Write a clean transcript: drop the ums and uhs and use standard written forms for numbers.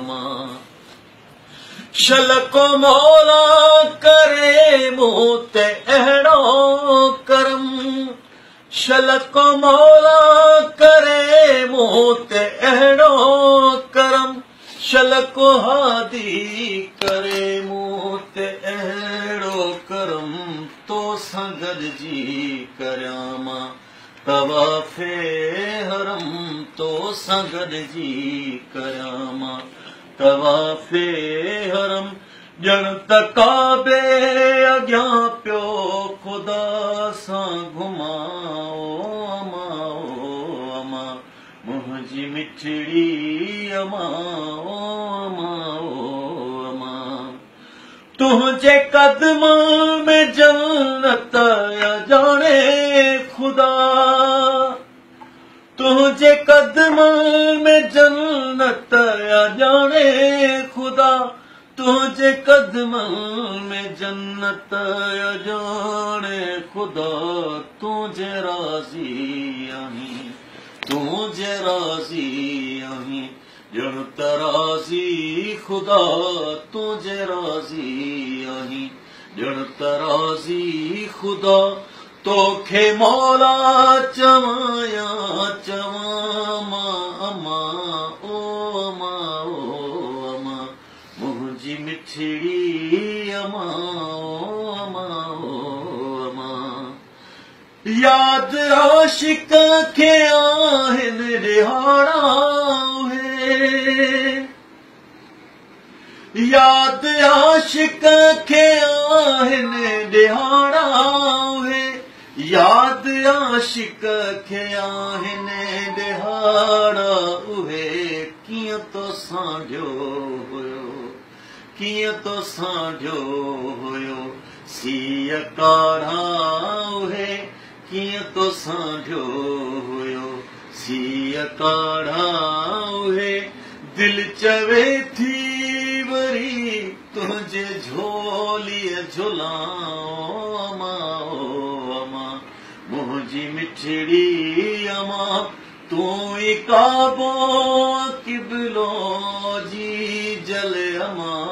अमा शलको मौला करे मूं ते अहिड़ो करम शलको मौला करे मूं ते अहिड़ो करम शलको हादी करे मूं ते अहिड़ो करम तो सां गॾिजी करियां मां तवाफ़े हरम तो सां गॾिजी करियां मां तवाफ़े हरम ॼण त काबे अॻियां पियो ख़ुदा सां घुमाओ अमा मुंहिंजी मिठड़ी अमा तुंहिंजे कदमनि में जन्नत ॼाणे ख़ुदा तुंहिंजे कदमनि में जन्नत ॼाणे ख़ुदा तुंहिंजे कदमनि में जन्नत ॼाणे ख़ुदा तुंहिंजे राज़ी आहीं तुंहिंजे राज़ी आहीं ॼण त राज़ी ख़ुदा तुंहिंजे राज़ी आहीं ॼण त राज़ी ख़ुदा तोखे मौला चवां मां अमा ओ अमा मुंहिंजी मिठड़ी अमा याद आशिक खे आहिनि रिहाणा याद आशिक खे आहिनि रिहाणा याद आशिक खे आहिनि रिहाणा उहे कीअं तो सांढियो हुयो कीअं तो सांढियो हुयो सीअ काढ़ा उहे कीअं तो सांढियो हुयो सीअ काढ़ा उहे दिल चवे थी वरी तुंहिंजे झोलीअ झुलां अमा मुंहिंजी मिठड़ी अमा तूं ई काबो किबलो जी जल अमा